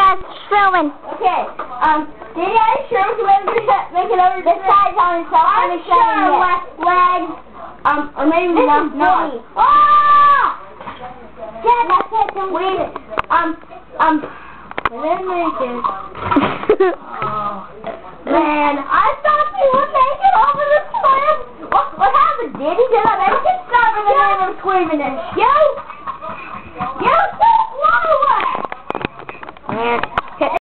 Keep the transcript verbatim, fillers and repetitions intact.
guys, filming. Okay, um, did I show you when we make it over this side's on his cell phone? I'm sure left leg, um, or maybe This not. is No. me. Oh! Dad, that's it. Don't Wait, it. um, um, let me make it. Oh, man, I thought we would make it over the cliff. What, what happened? Did he get up? I can stop in the name of screaming and shoot. You